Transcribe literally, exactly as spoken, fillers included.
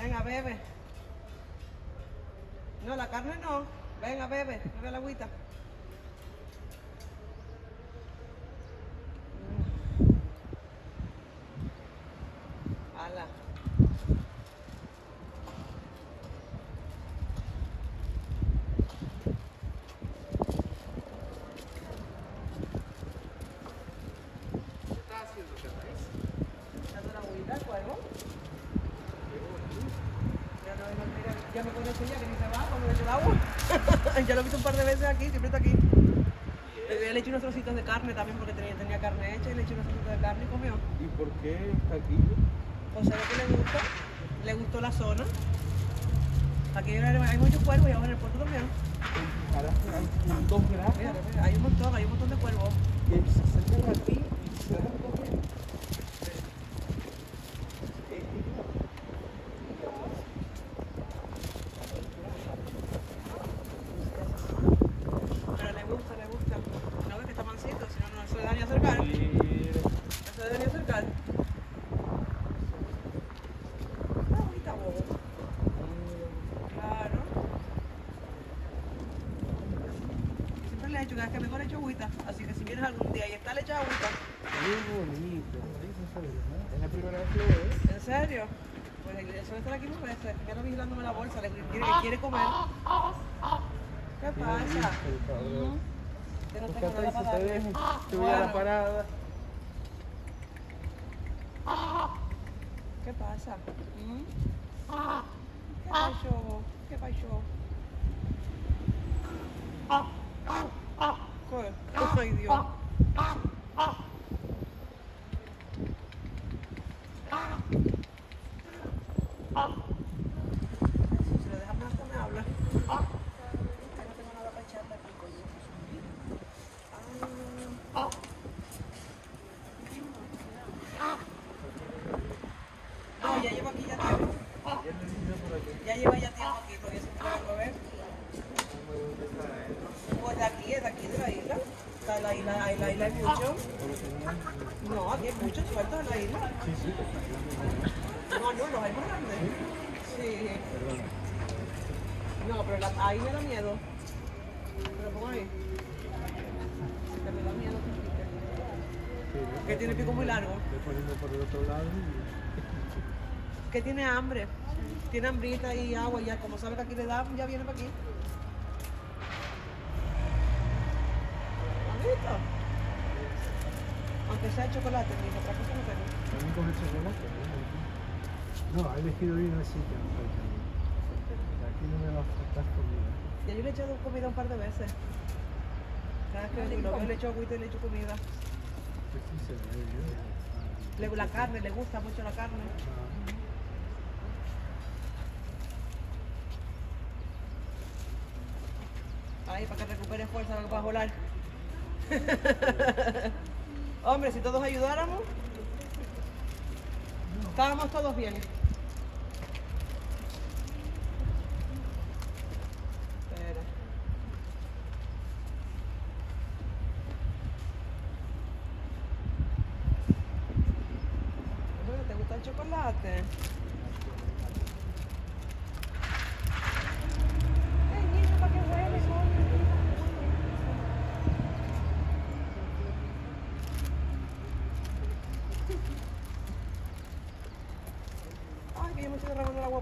Venga, bebe. No, la carne no. Venga, bebe. Bebe la agüita. Ala. ¿Qué estás haciendo, Carlos? Dando la agüita al cuervo. Ya, no, no, mira, ya me conoce ya que ni se va cuando le echo el agua. Ya lo he visto un par de veces aquí, siempre está aquí. Le, le eché unos trocitos de carne también porque tenía, tenía carne hecha y le eché unos trocitos de carne y comió. ¿Y por qué está aquí? O sea, que le gusta, le gustó la zona. Aquí hay, hay muchos cuervos y abajo en el puerto también. Ahora hay dos grados Mira, mira, hay un montón, hay un montón de cuervos. que se acercan a ti y se dan a comer. Pero le gusta, le gusta. No ves que está mansito, si no, no se le da ni acercar. No se le debe ni acercar. Una agüita, bobo. Claro. Siempre le he hecho, cada vez que vengo le echo agüita. Así que si vienes algún día y está, le echas agüita. Qué bonito. Es la primera vez que lo veo. ¿En serio? Pues eso debe estar aquí muchas veces. Ya no vigilándome la bolsa, le quiere, quiere comer. ¿Qué pasa? Mm. Yo no Busca tengo nada atrás, para te darle. dejo. Te voy a la Bueno. parada. ¿Qué pasa? ¿Mm? ¿Qué pasó? ¿Qué pasó? ¿Qué? Ay, Dios. Si lo dejas más, me habla. No tengo nada para echarle aquí, coño. Ah. No, ya llevo aquí ya tiempo. Ya lleva ya tiempo aquí, porque yo siempre lo vengo a ver. Pues de aquí, es de aquí de la isla. Está la isla, hay la isla hay mucho. No, aquí hay muchos sueltos en la isla. Sí, sí. No, no, los hay más grandes. Sí. No, pero la, ahí me da miedo. Pero pongo ahí. Que me da miedo que pique. Que tiene pico muy largo. Estoy poniendo por el otro lado. y- Que tiene hambre. Tiene hambrita y agua y ya, como sabe que aquí le da, ya viene para aquí. ¿Has visto? Aunque sea chocolate, ni otra cosa no tengo. También con el chocolate. ¿no? No, he elegido bien el sitio. No falta nada. Aquí no me va a faltar comida. Ya yo le he echado comida un par de veces. Cada vez que vengo, le echo agüita y le echo comida. Pues sí se ve bien. Le- la carne, le gusta mucho la carne. Ahí, para que recupere fuerza para volar. Hombre, si todos ayudáramos, estábamos todos bien. Espera. Bueno, ¿te gusta el chocolate?